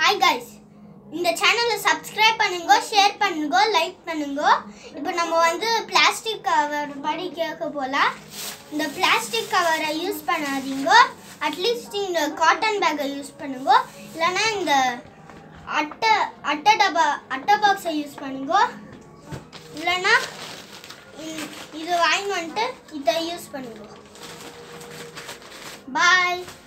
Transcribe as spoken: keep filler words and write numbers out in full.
Hi guys, இந்த சேனலை subscribe பண்ணுங்க, ஷேர் பண்ணுங்க, லைக் பண்ணுங்க. இப்போ நம்ம வந்து பிளாஸ்டிக் கவர் படி கேட்க போலாம். இந்த பிளாஸ்டிக் கவரை யூஸ் பண்ணாதீங்க. அட்லீஸ்ட் இந்த காட்டன் பேக்கை யூஸ் பண்ணுங்க. இல்லைன்னா இந்த அட்டை அட்டை டப்பா அட்டை பாக்ஸை யூஸ் பண்ணுங்க. இல்லைன்னா இது வாங்கி வந்துட்டு இதை யூஸ் பண்ணுங்க. பாய்.